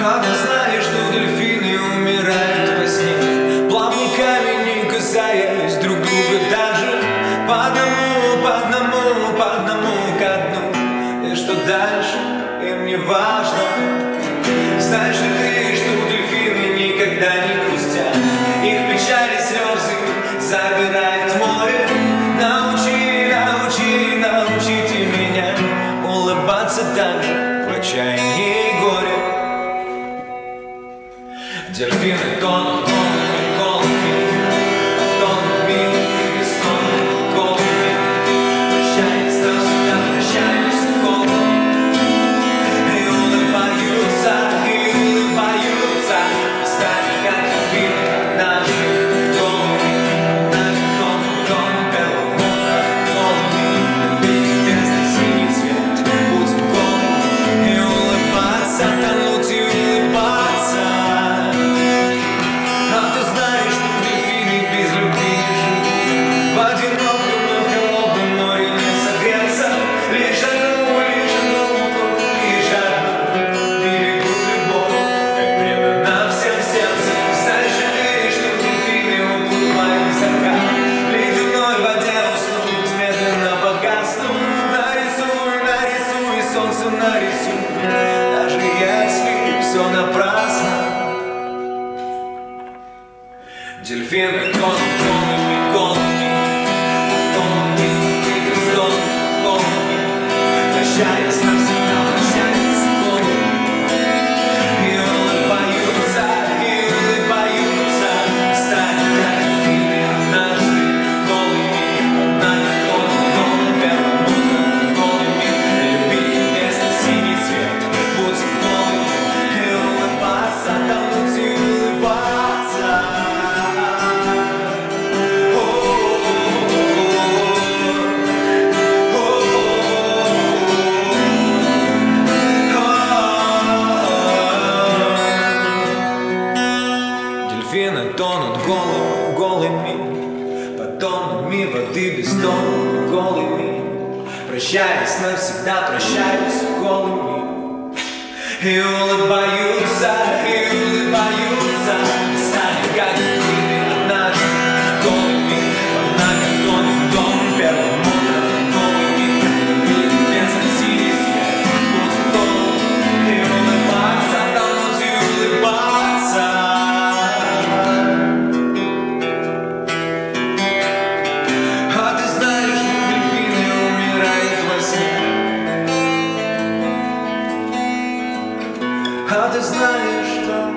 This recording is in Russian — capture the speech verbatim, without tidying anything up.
А ты знаешь, что дельфины умирают во сне, плавниками не касаясь друг друга даже, по одному, по одному, по одному ко дну. И что дальше, им не важно. Знаешь ли ты, что дельфины никогда не грустят, их печали слезы забирает море. Научи, научи, научите меня улыбаться даже в отчаянии и горе. Дельфины тонут, тонут, голыми, тонут мимо и стонут голыми. Прощаясь навсегда, прощаются голыми. И улыбаются, и улыбаются, стали как дельфины однажды голыми. Однажды тонут, тонут белым утром голыми. Любить бездны, синий цвет, будь голым. И улыбаться, тонуть и улыбаться. А ты знаешь, что дельфины без любви не живут, в одиноком, но холодном море не согреться. Лишь одну, лишь одну, лишь одну берегут любовь, как предано всем сердцем. Знаешь ли, что дельфины уплывают в закат, в ледяной воде уснут, медленно погаснут. Нарисуй, нарисуй, солнце нарисуй, даже если все напрасно. Дельфины тонут голыми, голыми, тонут и бездонны голыми. Прощаясь навсегда, прощаются голыми. И улыбаются, и улыбаются, стали как дельфины однажды голыми. Однажды тонут, тонут белым утром голыми. Любить бездны, синий цвет, будь голым. И улыбаться, тонуть и улыбаться. Дельфины тонут голыми, голыми, под тоннами воды бездонными голыми. Прощаясь навсегда, прощаются голыми. И улыбаются, и улыбаются, стали как дельфины однажды голыми. Однако тонут дом первым утром голыми. Любить бездны, синий цвет, будь голым. И улыбаться, тонуть и улыбаться. А ты знаешь, что дельфины умирают во сне? А ты знаешь, что